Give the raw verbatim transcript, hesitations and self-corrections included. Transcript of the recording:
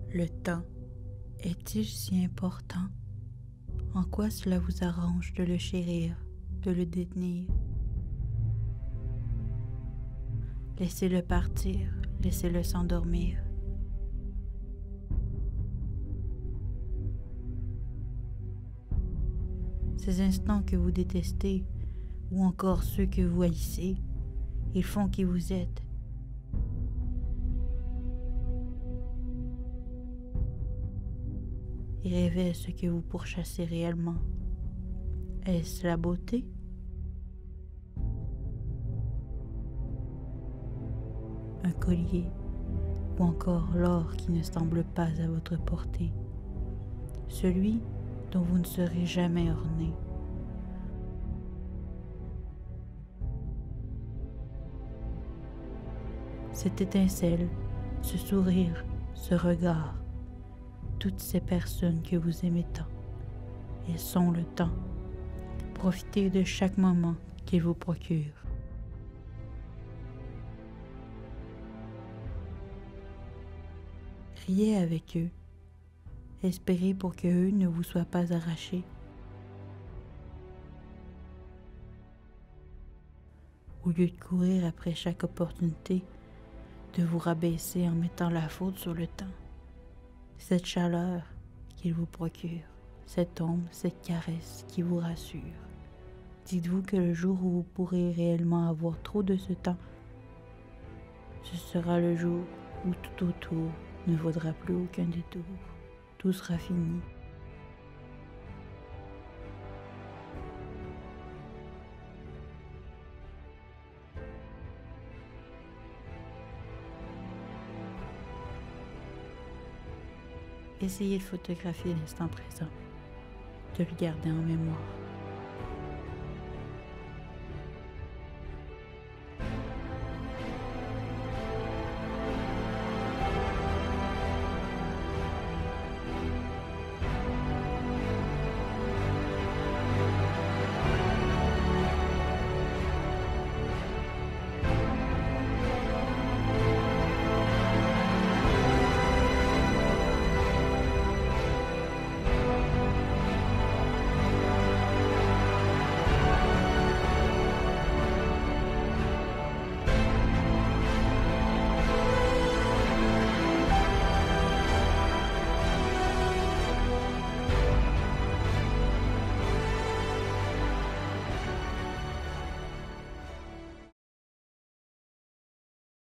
Le temps est-il si important? En quoi cela vous arrange de le chérir, de le détenir? Laissez-le partir, laissez-le s'endormir. Ces instants que vous détestez, ou encore ceux que vous haïssez, ils font qui vous êtes. Ils révèlent ce que vous pourchassez réellement. Est-ce la beauté? Un collier, ou encore l'or qui ne semble pas à votre portée, celui dont vous ne serez jamais orné. Cette étincelle, ce sourire, ce regard, toutes ces personnes que vous aimez tant, elles sont le temps. Profitez de chaque moment qu'ils vous procurent. Riez avec eux, espérez pour que eux ne vous soient pas arrachés. Au lieu de courir après chaque opportunité, de vous rabaisser en mettant la faute sur le temps. Cette chaleur qu'il vous procure, cette ombre, cette caresse qui vous rassure. Dites-vous que le jour où vous pourrez réellement avoir trop de ce temps, ce sera le jour où tout autour ne vaudra plus aucun détour. Tout sera fini. Essayez de photographier l'instant présent, de le garder en mémoire.